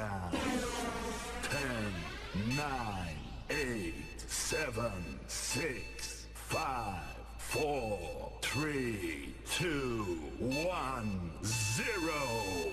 countdown. 10, 9, 8, 7, 6, 5, 4, 3, 2, 1, 0.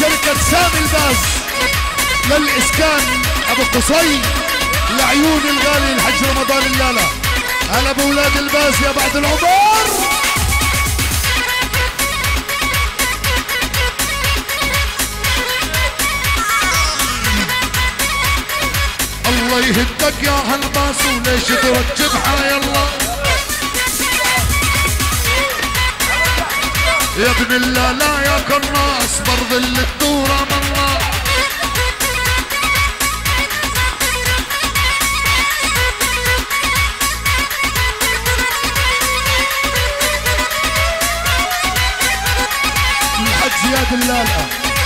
شركة سامي الباز للإسكان أبو قصي لعيون الغالي الحج رمضان اللالة. هلا بولاد الباز يا بعد العمر. الله يهدك يا هالباس وليش ترجب حي الله يا ابن اللالا يا كراس برض اللي الدورة من الله. الحج زياد اللالا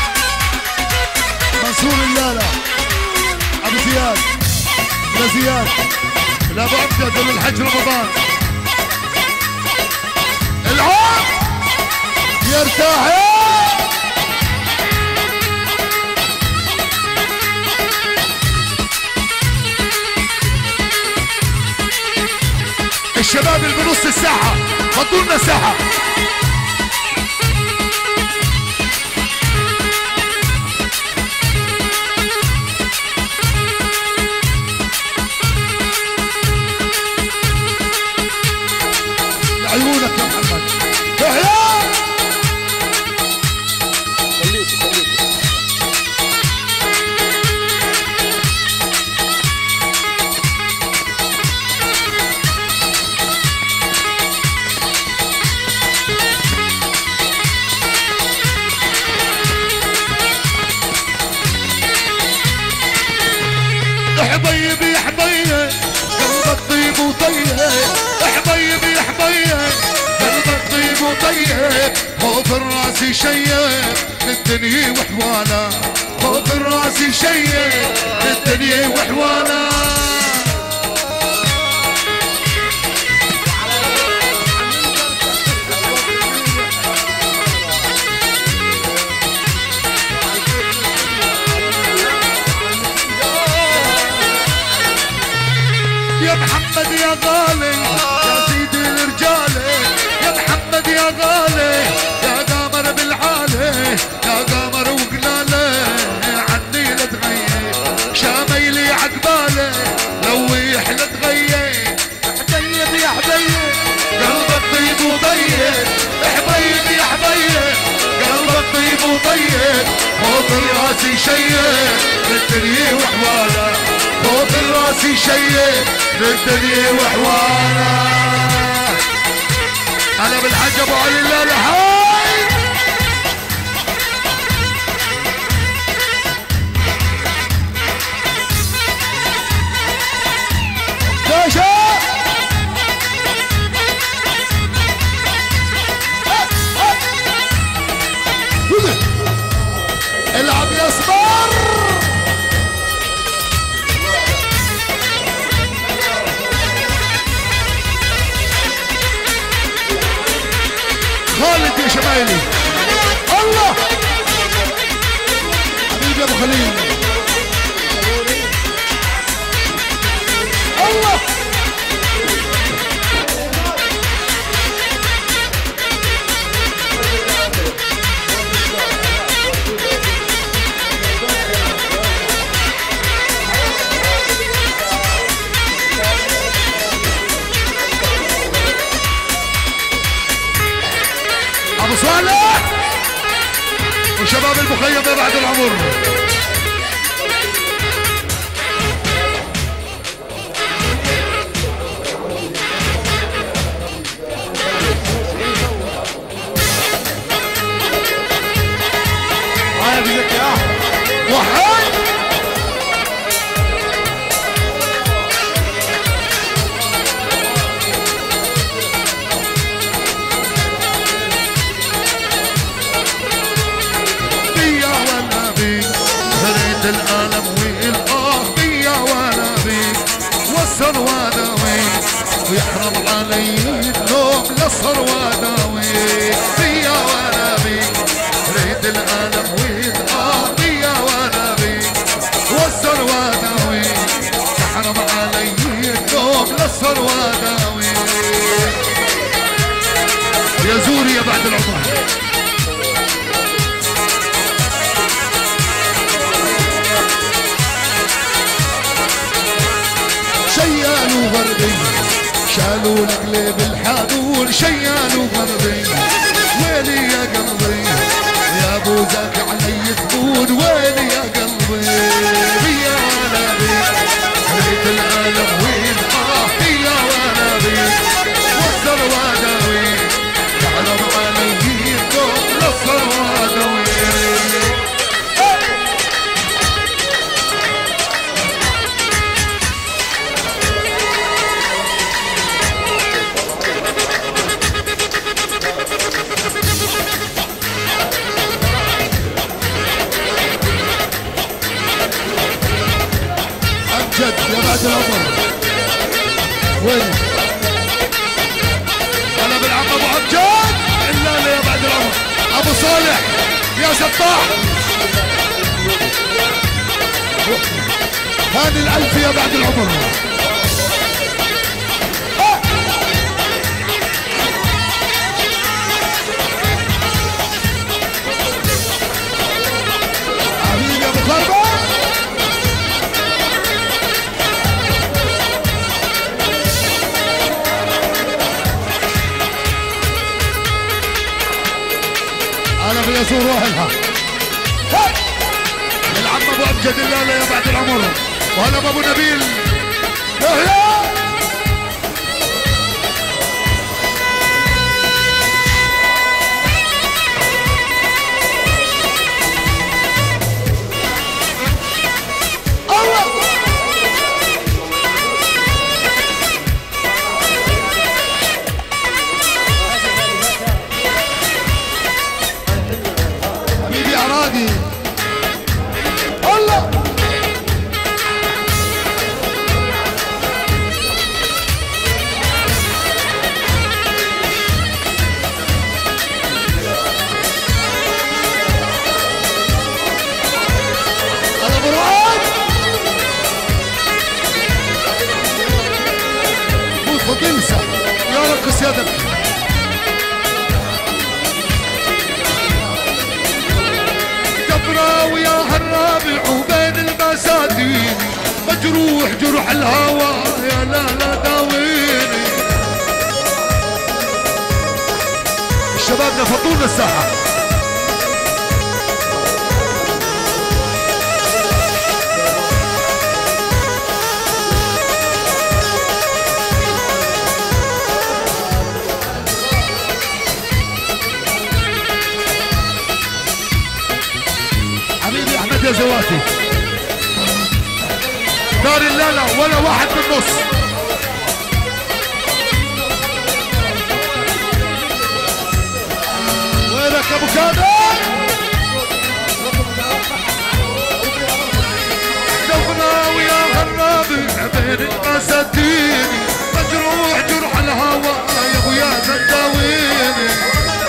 منصور اللالا ابو زياد لا زياد لا ابو امجد للحج رمضان. العام يرتاح الشباب اللي بنص الساحة فضوا لنا ساحة. عيونك يا محمد تحيا حبيب يا حبيب قلبك طيب وطيب حبيب يا حبيب قلبك طيب وطيب خوف الراسي شيب للدنيا وحوالا خوف الراسي شيب للدنيا وحوالا. يا محمد يا غالي يا سيدي الرجالي يا محمد يا غالي يا قمر بالعالي يا قمر وقلالي عني لا تغيب شاميلي عقبالي لويح لا تغيب حبيب يا حبيب قلبك طيب وطيب حبيب يا حبيب قلبك طيب وطيب فوق راسي شيب للدنيا وحوالا فوق راسي شيب للدنيا وحوالا. انا بالحج ابو علي اللالة هاي باشا العب يا صبر خالد يا شمايلي الله حبيبي يا ابو خليل الله ابو صالح وشباب المخيم بعد العمر. هاي بيك يا وحي العالم والآه بيا وانا بيك وسر واداوي ويحرم علي النوم لصر واداوي بيا وانا بيك ريد العالم والآه بيا وانا بيك وسر واداوي يحرم علي النوم لصر واداوي. يا زوري يا بعد العمر قلبي شالوا القلب الحانون شيالوا قلبي ويلي يا قلبي يا ابو زاك علي تكون ويلي يا قلبي يا وانا بيك ريت العالم وين يا وانا بيك وصل واداوي تعلم علي الدور وصل واداوي جد يا بعد العمر وين انا بالعم ابو عبجد الا لا يا بعد العمر ابو صالح يا سطاح هاني الالف يا بعد العمر حبيبي يا ابو خربه انا في يسوع روح لها العم ابو امجد اللالة يا بعد العمر وهلا ابو نبيل اهلا الله انا برعاد موت بطيسة يا رقص يدك ويا هالرابع وبين المساتين مجروح جرح الهوى يا لا داويني الشباب نفضونا الساحة يا زواتي دار اللالة ولا واحد بالنص وينك يا ابو كامل جونا ويا غرابي بين المساتين مجروح جرح الهوى يا ابويا زداويني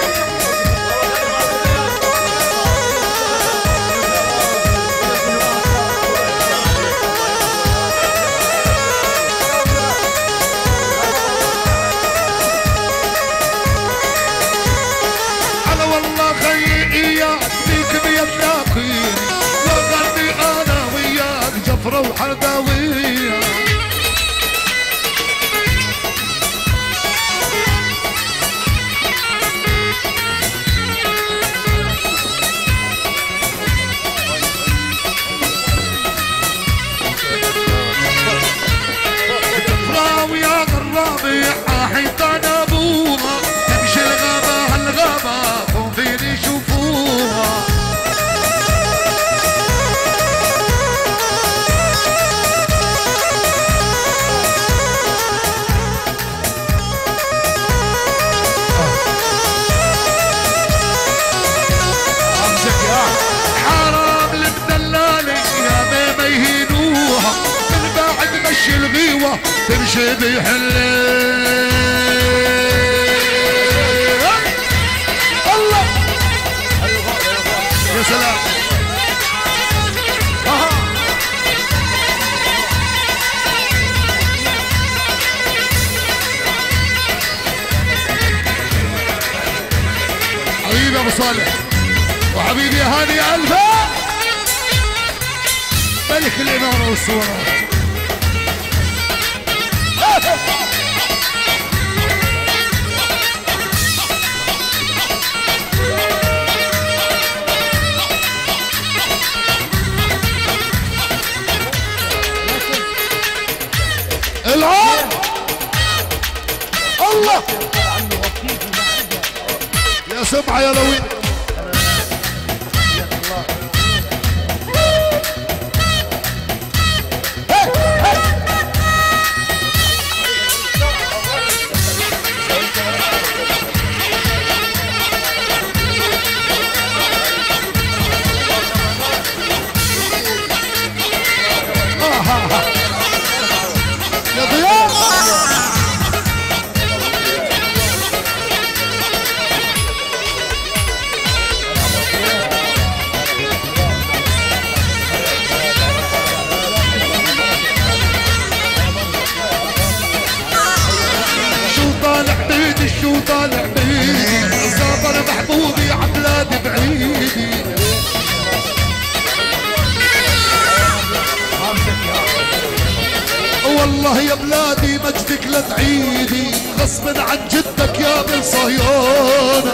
وغني انا وياك جفرة وحداوية جفرة ويا غرابي حيطان ابوها تمشي الغابة هالغابة هم فيني يشوفوها الغيوة تمشي بيحل الله يا سلام حبيبي ابو صالح وحبيبي هاني الفا ملك الاماره والصوره العون الله يا سمعة يا لوين يا ضياء شو طالع بيدي شو طالع بيدي صابر محبوبي عبلادي بعيدي والله يا بلادي مجدك لا تعيدي غصب عن جدك يا بن صهيون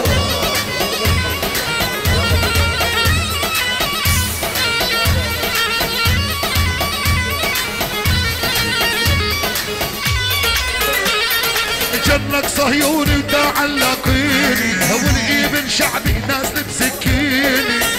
جنك صهيوني وتعلقيني والابن شعبي ناس بسكيني